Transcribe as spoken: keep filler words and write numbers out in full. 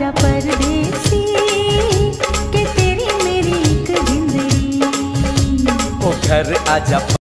आजा परदेसी के तेरी मेरी एक जिंदगी। ओ घर आजा